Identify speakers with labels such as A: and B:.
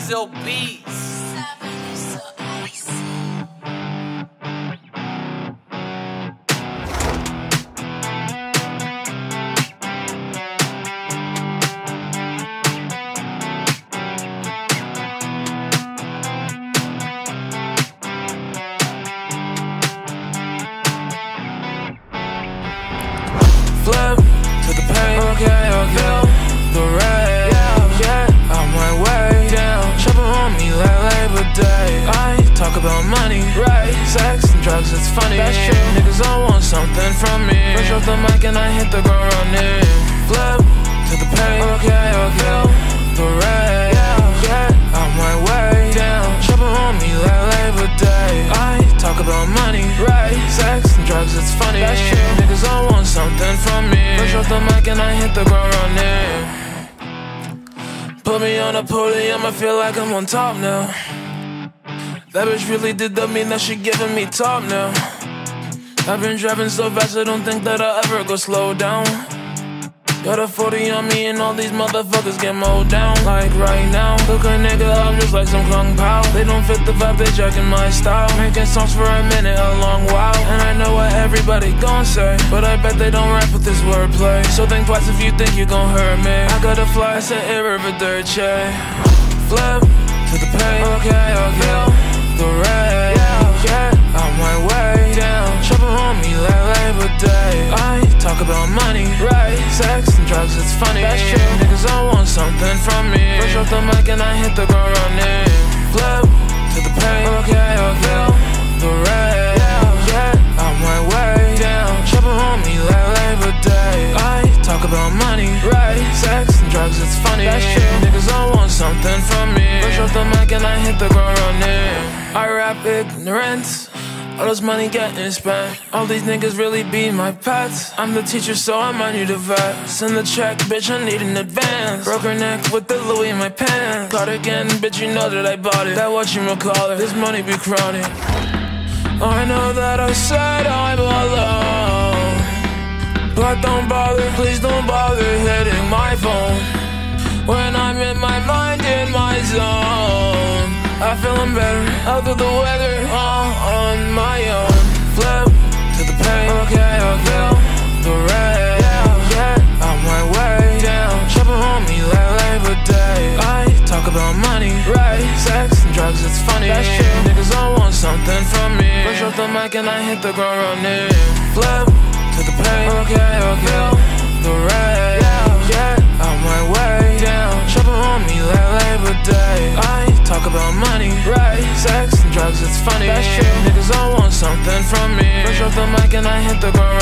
A: Diesel Beats.
B: Flip to the pain, okay, feel the rain, yeah, on my way down. Shopping on me like Labor Day. I talk about money, right? Sex and drugs, it's funny. That's true. Niggas all want something from me. Push off the mic and I hit the ground running. Flip to the pain, okay, feel the rain, yeah, on my way down. Shopping on me like Labor Day. I talk about money, right? Sex and drugs, it's funny. That's true. Niggas all want something from me. Push off the mic and I hit the ground running. Put me on a podium, I feel like I'm on top now. That bitch really did that mean that she giving me top now. I've been driving so fast I don't think that I'll ever go slow down. Got a 40 on me and all these motherfuckers get mowed down. Like right now, look a nigga up just like some Kung Pao. They don't fit the vibe, they jacking my style. Making songs for a minute, a long while. And I know what everybody gon' say, but I bet they don't rap with this wordplay. So think twice if you think you gon' hurt me. I gotta fly, it's an irreverdice. Flip to the pain, okay, feel the rain, yeah, on my way down. Shopping on me like Labor Day. I talk about money, right? Sex and drugs, it's funny. That's true. Niggas all want something from me. Push off the mic and I hit the ground running. Flip to the pain, okay, feel the rain, yeah, on my way down. Shopping on me like Labor Day. I talk about money, right? Sex and drugs, it's funny. That's true. Niggas all want something from me. Push off the mic and I hit the ground running. I rap ignorance. All this money getting spent. All these niggas really be my pets. I'm the teacher, so I might need a vet. Send the check, bitch, I need an advance. Broke her neck with the Louis in my pants. Cardigan, bitch, you know that I bought it. That whatchamacallit, this money be chronic. I know that I said I'm alone, but don't bother, please don't bother hitting my phone. When I'm in my mind, in my zone, I feelin' better, out of the weather, all on my own. Flip to the pain, okay, feel the rain, yeah, on my way down. Shopping on me like Labor Day. I talk about money, right? Sex and drugs, it's funny. That's true. Niggas all want something from me. Push off the mic and I hit the ground running. Flip to the pain, okay, feel the rain, yeah, on my way down. Shopping on me like Labor Day. I talk about money, right? Sex and drugs, it's funny. That's true. Niggas all want something from me. Push off the mic and I hit the ground